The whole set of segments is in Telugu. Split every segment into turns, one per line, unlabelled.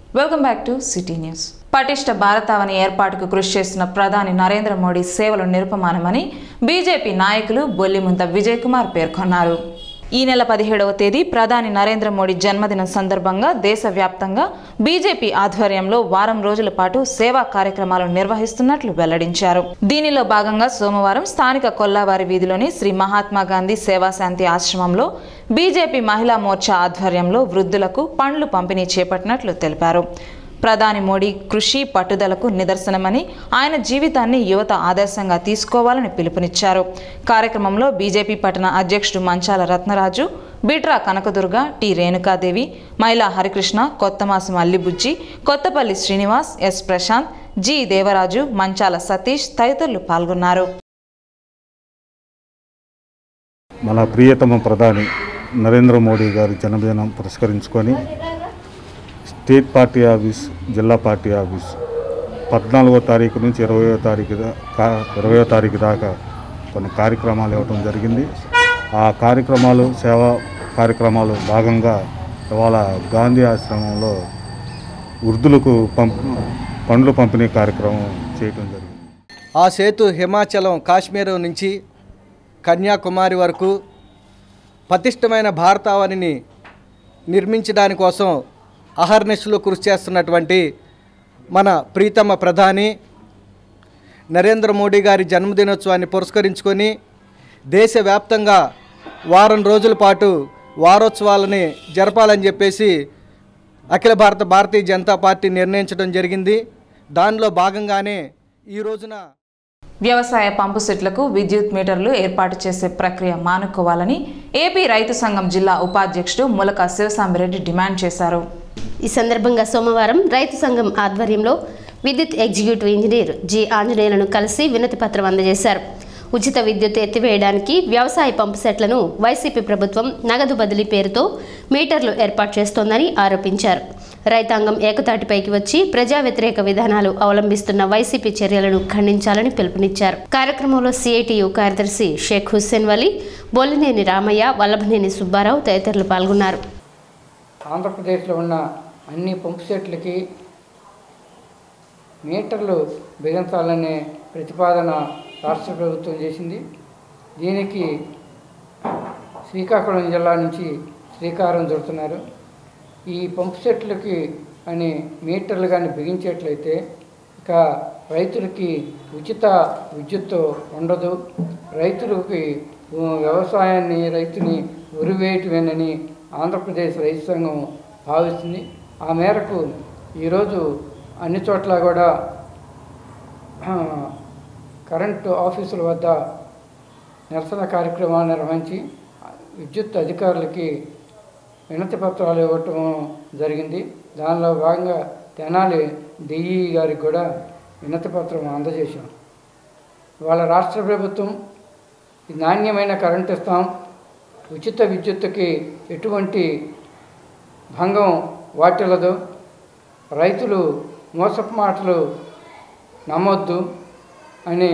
Welcome back to city news. పటిష్ట భారతావని ఏర్పాటుకు కృషి చేస్తున్న ప్రధాని నరేంద్ర మోడీ సేవలు నిరుపమానమని బీజేపీ నాయకులు బొల్లిముంత విజయ్ కుమార్ పేర్కొన్నారు. ఈ నెల 17వ తేదీ ప్రధాని నరేంద్ర మోడీ జన్మదినం సందర్భంగా దేశవ్యాప్తంగా బీజేపీ ఆధ్వర్యంలో వారం రోజుల పాటు సేవా కార్యక్రమాలు నిర్వహిస్తున్నట్లు వెల్లడించారు. దీనిలో భాగంగా సోమవారం స్థానిక కొల్లావారి వీధిలోని శ్రీ మహాత్మా గాంధీ సేవాశాంతి ఆశ్రమంలో బీజేపీ మహిళా మోర్చా ఆధ్వర్యంలో వృద్ధులకు పండ్లు పంపిణీ చేపట్టినట్లు తెలిపారు. ప్రధాని మోడీ కృషి పట్టుదలకు నిదర్శనమని, ఆయన జీవితాన్ని యువత ఆదర్శంగా తీసుకోవాలని పిలుపునిచ్చారు. కార్యక్రమంలో బీజేపీ పట్టణ అధ్యక్షుడు Manchala Ratnaraju, Bitra Kanakadurga, T Renukadevi, Maila Harikrishna, Kothamasam Allibujji, Kothapalli Srinivas, S Prashanth, G Devaraju, Manchala Satish తదితరులు పాల్గొన్నారు.
మన ప్రియతమ ప్రధాని నరేంద్ర మోడీ గారి జన్మదినం పురస్కరించుకొని స్టేట్ పార్టీ ఆఫీస్, జిల్లా పార్టీ ఆఫీస్ 14వ తారీఖు నుంచి 20వ తారీఖు దాకా కొన్ని కార్యక్రమాలు ఇవ్వడం జరిగింది. ఆ కార్యక్రమాలు, సేవా కార్యక్రమాలు భాగంగా ఇవాళ గాంధీ ఆశ్రమంలో వృద్ధులకు పండ్లు పంపిణీ కార్యక్రమం చేయడం జరిగింది.
ఆ సేతు హిమాచలం, కాశ్మీర్ నుంచి కన్యాకుమారి వరకు పటిష్టమైన భారతావనిని నిర్మించడాని కోసం అహర్నిశలు కృషి చేస్తున్నటువంటి మన ప్రీతమ ప్రధాని నరేంద్ర మోడీ గారి జన్మదినోత్సవాన్ని పురస్కరించుకొని దేశవ్యాప్తంగా వారం రోజుల పాటు వారోత్సవాలని జరపాలని చెప్పేసి అఖిల భారతీయ జనతా పార్టీ నిర్ణయించడం జరిగింది. దానిలో భాగంగానే ఈ రోజున
వ్యవసాయ పంపు సెట్లకు విద్యుత్ మీటర్లు ఏర్పాటు చేసే ప్రక్రియ మానుకోవాలని ఏపీ రైతు సంఘం జిల్లా ఉపాధ్యక్షుడు ములక శివసాంబిరెడ్డి డిమాండ్ చేశారు.
ఈ సందర్భంగా సోమవారం రైతు సంఘం ఆధ్వర్యంలో విద్యుత్ ఎగ్జిక్యూటివ్ ఇంజనీర్ జి ఆంజనేయులను కలిసి వినతి పత్రం అందజేశారు. ఉచిత విద్యుత్ ఎత్తివేయడానికి వ్యవసాయ పంపు సెట్లను వైసీపీ ప్రభుత్వం నగదు బదిలీ పేరుతో మీటర్లు ఏర్పాటు చేస్తోందని ఆరోపించారు. రైతాంగం ఏకతాటిపైకి వచ్చి ప్రజా వ్యతిరేక విధానాలు అవలంబిస్తున్న వైసీపీ చర్యలను ఖండించాలని పిలుపునిచ్చారు. కార్యక్రమంలో సిఐటియు కార్యదర్శి షేక్ హుస్సేన్ వలీ, బొల్లినేని రామయ్య, వల్లభనేని సుబ్బారావు తదితరులు పాల్గొన్నారు.
ఆంధ్రప్రదేశ్లో ఉన్న అన్ని పంపు సెట్లకి మీటర్లు బిగించాలనే ప్రతిపాదన రాష్ట్ర ప్రభుత్వం చేసింది. దీనికి శ్రీకాకుళం జిల్లా నుంచి శ్రీకారం చుడుతున్నారు. ఈ పంపు సెట్లకి అని మీటర్లు కానీ బిగించేట్లయితే ఇక రైతులకి ఉచిత విద్యుత్తు ఉండదు. రైతులకి వ్యవసాయాన్ని, రైతుని ఉరివేయటమేనని ఆంధ్రప్రదేశ్ రైతు సంఘం భావిస్తుంది. ఆ మేరకు ఈరోజు అన్ని చోట్ల కూడా కరెంటు ఆఫీసుల వద్ద నిరసన కార్యక్రమాలు నిర్వహించి విద్యుత్ అధికారులకి వినతి పత్రాలు ఇవ్వటం జరిగింది. దానిలో భాగంగా తెనాలి డిఈ గారికి కూడా వినతి పత్రం అందజేశాం. వాళ్ళ రాష్ట్ర ప్రభుత్వం నాణ్యమైన కరెంటు ఇస్తాం, ఉచిత విద్యుత్తుకి ఎటువంటి భంగం వాటిల్లదు, రైతులు మోసపు మాటలు నమ్మొద్దు అని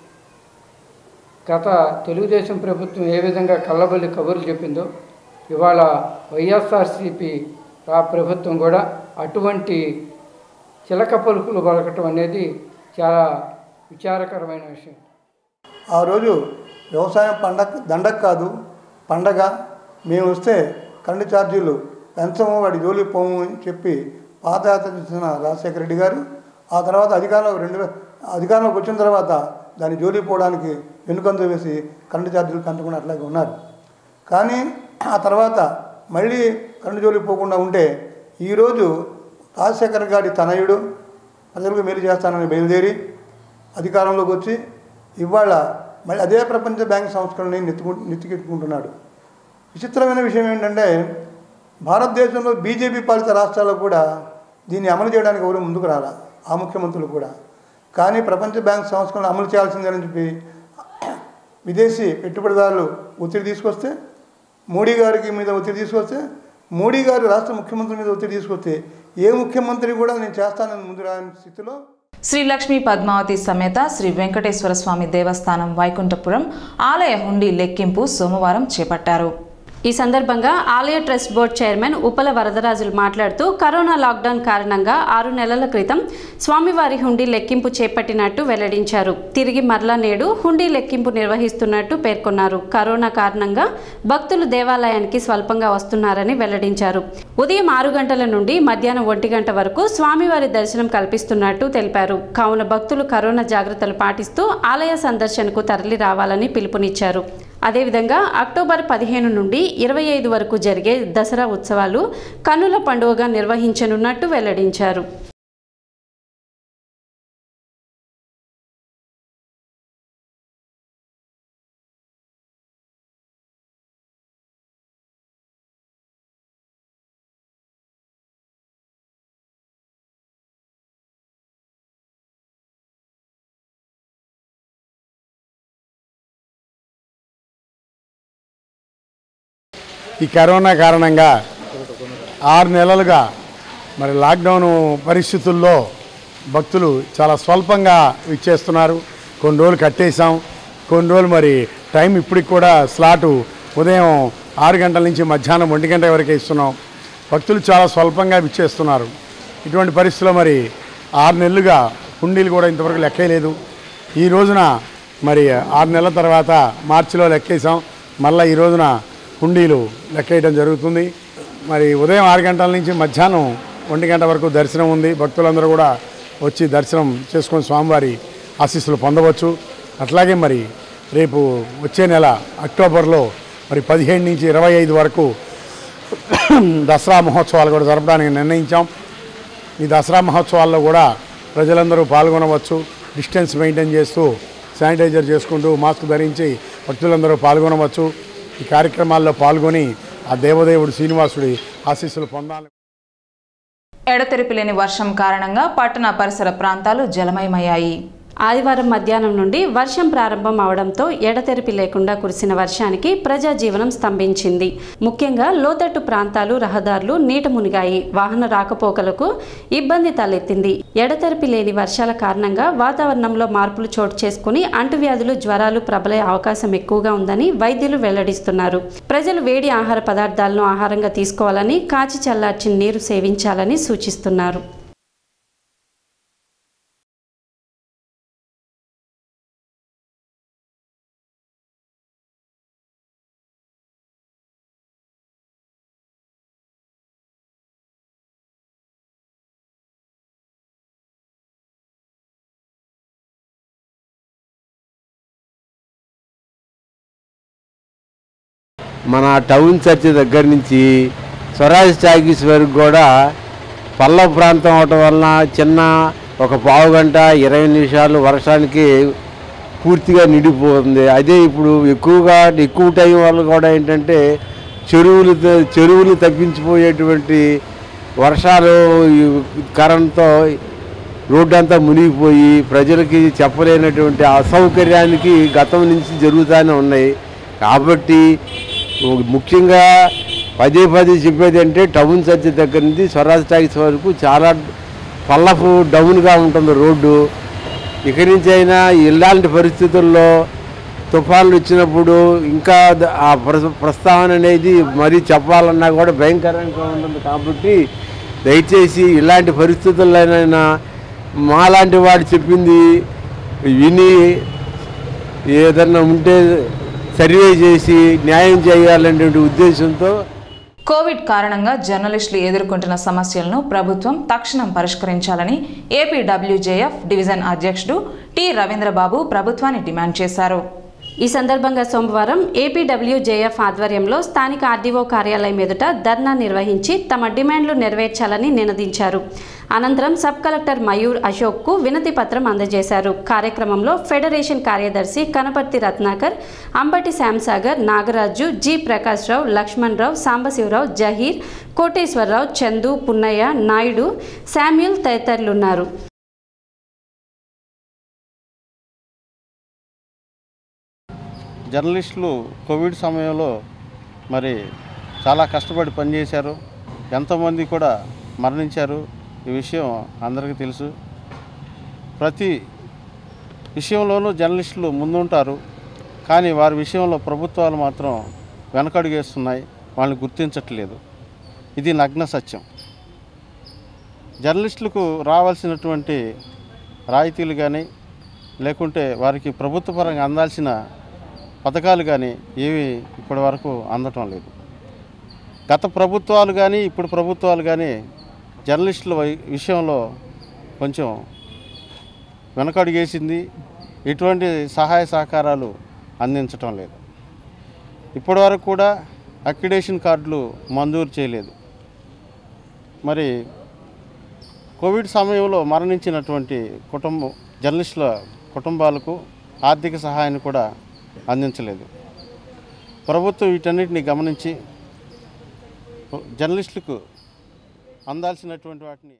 గత తెలుగుదేశం ప్రభుత్వం ఏ విధంగా కళ్ళబొల్లి కబుర్లు చెప్పిందో ఇవాళ వైఎస్ఆర్సీపీ ప్రభుత్వం కూడా అటువంటి చిలక పలుకులు పలకటం అనేది చాలా విచారకరమైన విషయం.
ఆ రోజు వ్యవసాయం దండగ కాదు, పండగ. మేము వస్తే కరెంటు ఛార్జీలు పెంచము, వాడి జోలి పోము అని చెప్పి పాదయాత్ర చేసిన రాజశేఖర రెడ్డి గారు ఆ తర్వాత అధికారంలోకి వచ్చిన తర్వాత దాన్ని జోలి పోవడానికి వెనుకంత వేసి కరెంటు ఛార్జీలు పెంచకుండా అట్లాగే ఉన్నారు. కానీ ఆ తర్వాత మళ్ళీ కరెంటు జోలి పోకుండా ఉంటే ఈరోజు రాజశేఖర గారి తనయుడు ప్రజలకు మేలు చేస్తానని బయలుదేరి అధికారంలోకి వచ్చి ఇవాళ మళ్ళీ అదే ప్రపంచ బ్యాంక్ సంస్కరణని నెత్తికెట్టుకుంటున్నాడు. విచిత్రమైన విషయం ఏంటంటే భారతదేశంలో బీజేపీ పాలిత రాష్ట్రాల్లో కూడా దీన్ని అమలు చేయడానికి ఎవరు ముందుకు రాలా, ఆ ముఖ్యమంత్రులు కూడా. కానీ ప్రపంచ బ్యాంక్ సంస్కరణ అమలు చేయాల్సిందని చెప్పి విదేశీ పెట్టుబడిదారులు ఒత్తిడి తీసుకొస్తే, మోడీ గారికి మీద ఒత్తిడి తీసుకొస్తే, మోడీ గారు రాష్ట్ర ముఖ్యమంత్రి మీద ఒత్తిడి తీసుకొస్తే ఏ ముఖ్యమంత్రి కూడా నేను చేస్తానని ముందు రాని స్థితిలో
శ్రీ లక్ష్మీ పద్మావతి సమేత శ్రీ వెంకటేశ్వర స్వామి దేవస్థానం వైకుంఠపురం ఆలయ హుండీ లెక్కింపు సోమవారం చేపట్టారు.
ఈ సందర్భంగా ఆలయ trust board chairman Uppala Varadarajulu మాట్లాడుతూ కరోనా లాక్డౌన్ కారణంగా 6 నెలల క్రితం స్వామివారి హుండీ లెక్కింపు చేపట్టినట్టు వెల్లడించారు. తిరిగి మరలా నేడు హుండీ లెక్కింపు నిర్వహిస్తున్నట్టు పేర్కొన్నారు. కరోనా కారణంగా భక్తులు దేవాలయానికి స్వల్పంగా వస్తున్నారని వెల్లడించారు. ఉదయం 6 గంటల నుండి మధ్యాహ్నం 1 గంట వరకు స్వామివారి దర్శనం కల్పిస్తున్నట్టు తెలిపారు. కావున భక్తులు కరోనా జాగ్రత్తలు పాటిస్తూ ఆలయ సందర్శనకు తరలి రావాలని పిలుపునిచ్చారు. అదేవిధంగా అక్టోబర్ 15 నుండి 25 వరకు జరిగే దసరా ఉత్సవాలు కన్నుల పండుగగా నిర్వహించనున్నట్టు వెల్లడించారు.
ఈ కరోనా కారణంగా 6 నెలలుగా మరి లాక్డౌన్ పరిస్థితుల్లో భక్తులు చాలా స్వల్పంగా ఇచ్చేస్తున్నారు. కొన్ని రోజులు కట్టేసాం, కొన్ని రోజులు మరి టైం ఇప్పటికి కూడా స్లాటు ఉదయం 6 గంటల నుంచి మధ్యాహ్నం 1 గంట వరకే ఇస్తున్నాం. భక్తులు చాలా స్వల్పంగా ఇచ్చేస్తున్నారు. ఇటువంటి పరిస్థితుల్లో మరి 6 నెలలుగా హుండీలు కూడా ఇంతవరకు లెక్కేయలేదు. ఈ రోజున మరి 6 నెలల తర్వాత మార్చిలో లెక్కేసాం. మళ్ళీ ఈ రోజున హుండీలు లెక్కేయడం జరుగుతుంది. మరి ఉదయం 6 గంటల నుంచి మధ్యాహ్నం 1 గంట వరకు దర్శనం ఉంది. భక్తులందరూ కూడా వచ్చి దర్శనం చేసుకొని స్వామివారి ఆశీస్సులు పొందవచ్చు. అట్లాగే మరి రేపు వచ్చే నెల అక్టోబర్లో మరి 15 నుంచి 25 వరకు దసరా మహోత్సవాలు కూడా జరపడానికి నిర్ణయించాం. ఈ దసరా మహోత్సవాల్లో కూడా ప్రజలందరూ పాల్గొనవచ్చు. డిస్టెన్స్ మెయింటైన్ చేస్తూ శానిటైజర్ చేసుకుంటూ మాస్క్ ధరించి భక్తులందరూ పాల్గొనవచ్చు. ఈ కార్యక్రమాల్లో పాల్గొని ఆ దేవదేవుడు శ్రీనివాసుడి ఆశీస్సులు పొందాలి.
ఎడతెరిపి లేని వర్షం కారణంగా పట్టణ పరిసర ప్రాంతాలు జలమయమయ్యాయి.
ఆదివారం మధ్యాహ్నం నుండి వర్షం ప్రారంభం అవడంతో ఎడతెరిపి లేకుండా కురిసిన వర్షానికి ప్రజా జీవనం స్తంభించింది. ముఖ్యంగా లోతట్టు ప్రాంతాలు, రహదారులు నీట మునిగాయి. వాహన రాకపోకలకు ఇబ్బంది తలెత్తింది. ఎడతెరిపి లేని వర్షాల కారణంగా వాతావరణంలో మార్పులు చోటు చేసుకుని అంటువ్యాధులు, జ్వరాలు ప్రబలే అవకాశం ఎక్కువగా ఉందని వైద్యులు వెల్లడిస్తున్నారు. ప్రజలు వేడి ఆహార పదార్థాలను ఆహారంగా తీసుకోవాలని, కాచి చల్లార్చిన నీరు సేవించాలని సూచిస్తున్నారు.
మన టౌన్ చర్చి దగ్గర నుంచి స్వరాజ్ టాకీస్ వరకు కూడా పల్లవ ప్రాంతం అవటం వలన చిన్న ఒక పావు గంట 20 నిమిషాలు వర్షానికి పూర్తిగా నిండిపోతుంది. అదే ఇప్పుడు ఎక్కువ టైం వల్ల కూడా ఏంటంటే చెరువులు తప్పించిపోయేటువంటి వర్షాలు కరెంట్తో రోడ్డు అంతా మునిగిపోయి ప్రజలకి చెప్పలేనటువంటి అసౌకర్యానికి గతం నుంచి జరుగుతూనే ఉన్నాయి. కాబట్టి ముఖ్యంగా పదే చెప్పేది అంటే టౌన్ చర్చి దగ్గర నుంచి స్వరాజ్ టాకీస్ వరకు చాలా పల్లపు డౌన్గా ఉంటుంది రోడ్డు. ఇక్కడి నుంచి అయినా ఇలాంటి పరిస్థితుల్లో తుఫాన్లు వచ్చినప్పుడు ఇంకా ఆ ప్రస్తావన అనేది మరీ చెప్పాలన్నా కూడా భయంకరంగా ఉంటుంది. కాబట్టి దయచేసి ఇలాంటి పరిస్థితుల్లోనైనా మాలాంటి వాడు చెప్పింది విని ఏదన్నా ఉంటే సర్వే చేసి న్యాయం చేయాలనే ఉద్దేశంతో
కోవిడ్ కారణంగా జర్నలిస్టులు ఎదుర్కొంటున్న సమస్యలను ప్రభుత్వం తక్షణం పరిష్కరించాలని ఏపీడబ్ల్యూజేఎఫ్ డివిజన్ అధ్యక్షుడు టి రవీంద్రబాబు ప్రభుత్వాన్ని డిమాండ్ చేశారు.
ఈ సందర్భంగా సోమవారం ఏపీడబ్ల్యూజేఎఫ్ ఆధ్వర్యంలో స్థానిక ఆర్డీఓ కార్యాలయం ఎదుట ధర్నా నిర్వహించి తమ డిమాండ్లు నెరవేర్చాలని నినదించారు. అనంతరం సబ్ కలెక్టర్ మయూర్ అశోక్కు వినతి పత్రం అందజేశారు. కార్యక్రమంలో ఫెడరేషన్ కార్యదర్శి కనపర్తి రత్నాకర్, అంబటి శ్యాంసాగర్, నాగరాజు, జి ప్రకాష్ రావు, లక్ష్మణ్ రావు, సాంబశివరావు, జహీర్, కోటేశ్వరరావు, చందు, పున్నయ్య, నాయుడు, శామ్యూల్ తదితరులున్నారు.
జర్నలిస్టులు కోవిడ్ సమయంలో మరి చాలా కష్టపడి పనిచేశారు. ఎంతోమంది కూడా మరణించారు. ఈ విషయం అందరికీ తెలుసు. ప్రతి విషయంలోనూ జర్నలిస్టులు ముందుంటారు. కానీ వారి విషయంలో ప్రభుత్వాలు మాత్రం వెనకడుగేస్తున్నాయి, వాళ్ళని గుర్తించట్లేదు. ఇది నగ్న సత్యం. జర్నలిస్టులకు రావాల్సినటువంటి రాయితీలు కానీ లేకుంటే వారికి ప్రభుత్వపరంగా అందాల్సిన పథకాలు కానీ ఏవి ఇప్పటి వరకు అందటం లేదు. గత ప్రభుత్వాలు కానీ ఇప్పుడు ప్రభుత్వాలు కానీ జర్నలిస్టుల విషయంలో కొంచెం వెనకడుగేసింది. ఎటువంటి సహాయ సహకారాలు అందించటం లేదు. ఇప్పటి వరకు కూడా అక్రిడేషన్ కార్డులు మంజూరు చేయలేదు. మరి కోవిడ్ సమయంలో మరణించినటువంటి జర్నలిస్టుల కుటుంబాలకు ఆర్థిక సహాయాన్ని కూడా అందించలేదు. ప్రభుత్వం వీటన్నిటిని గమనించి జర్నలిస్టులకు అందాల్సినటువంటి వాటిని.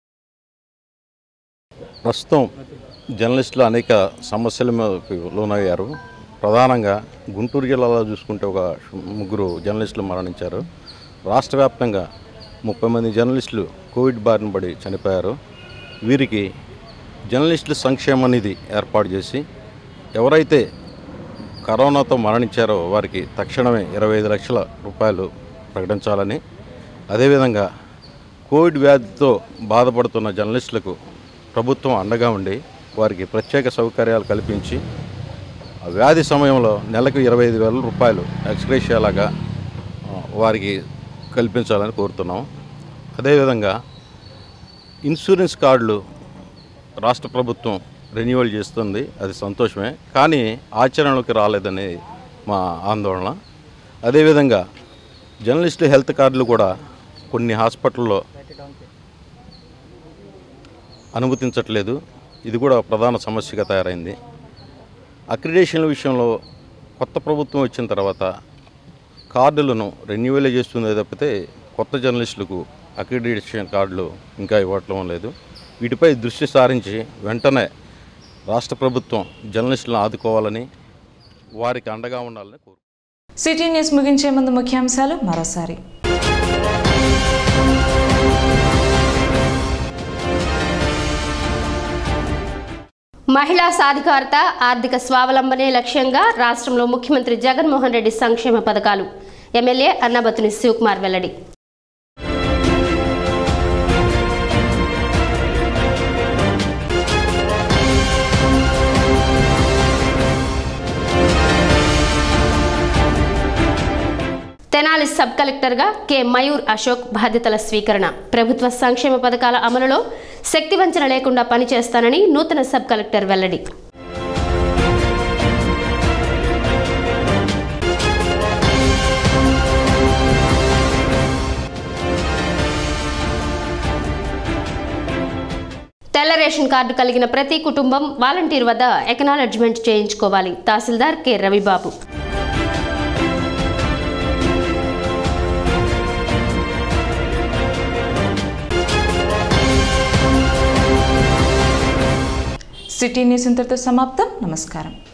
ప్రస్తుతం జర్నలిస్టులు అనేక సమస్యలకు లోనయ్యారు. ప్రధానంగా గుంటూరు జిల్లాలో చూసుకుంటే ఒక 3 జర్నలిస్టులు మరణించారు. రాష్ట్ర వ్యాప్తంగా 30 మంది జర్నలిస్టులు కోవిడ్ బారిన పడి చనిపోయారు. వీరికి జర్నలిస్టుల సంక్షేమ నిధి ఏర్పాటు చేసి ఎవరైతే కరోనాతో మరణించారో వారికి తక్షణమే 25 లక్షల రూపాయలు ప్రకటించాలని, అదేవిధంగా కోవిడ్ వ్యాధితో బాధపడుతున్న జర్నలిస్టులకు ప్రభుత్వం అండగా ఉండి వారికి ప్రత్యేక సౌకర్యాలు కల్పించి వ్యాధి సమయంలో నెలకు 25,000 రూపాయలు ఎక్స్గ్రేషియాలాగా వారికి కల్పించాలని కోరుతున్నాం. అదేవిధంగా ఇన్సూరెన్స్ కార్డులు రాష్ట్ర ప్రభుత్వం రెన్యువల్ చేస్తుంది, అది సంతోషమే, కానీ ఆచరణలోకి రాలేదని మా ఆందోళన. అదేవిధంగా జర్నలిస్టు హెల్త్ కార్డులు కూడా కొన్ని హాస్పిటల్లో అనుమతించట్లేదు. ఇది కూడా ప్రధాన సమస్యగా తయారైంది. అక్రిడేషన్ల విషయంలో కొత్త ప్రభుత్వం వచ్చిన తర్వాత కార్డులను రెన్యువల్ చేస్తుందే తప్పితే కొత్త జర్నలిస్టులకు అక్రిడేషన్ కార్డులు ఇంకా ఇవ్వటం లేదు. వీటిపై దృష్టి సారించి వెంటనే రాష్ట్ర ప్రభుత్వం జర్నలిస్టులను ఆదుకోవాలని, వారికి అండగా ఉండాలని కోరు.
సిటీ న్యూస్ ముగించే ముందు ముఖ్యాంశాలు మరోసారి.
మహిళా సాధికారత, ఆర్థిక స్వావలంబనే లక్ష్యంగా రాష్ట్రంలో ముఖ్యమంత్రి జగన్మోహన్ రెడ్డి సంక్షేమ పథకాలు. ఎమ్మెల్యే అన్నబత్తుని శివకుమార్ వెల్లడి. తెనాలి సబ్ కలెక్టర్గా కె మయూర్ అశోక్ బాధ్యతల స్వీకరణ. ప్రభుత్వ సంక్షేమ పథకాల అమలులో శక్తి వంచన లేకుండా పనిచేస్తానని నూతన సబ్ కలెక్టర్ వెల్లడి. తెల్ల రేషన్ కార్డు కలిగిన ప్రతి కుటుంబం వాలంటీర్ వద్ద ఎక్నాలెడ్జ్మెంట్ చేయించుకోవాలి. తహసీల్దార్ కె రవిబాబు.
సిటీ న్యూస్ ఇంతటితో సమాప్తం. నమస్కారం.